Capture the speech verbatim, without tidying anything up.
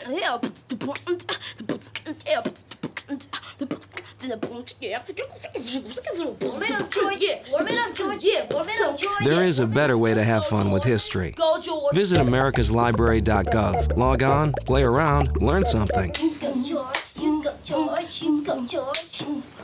There is a better way to have fun with history. Visit americas library dot gov. Log on, play around, learn something. George, you go, George, you go, George.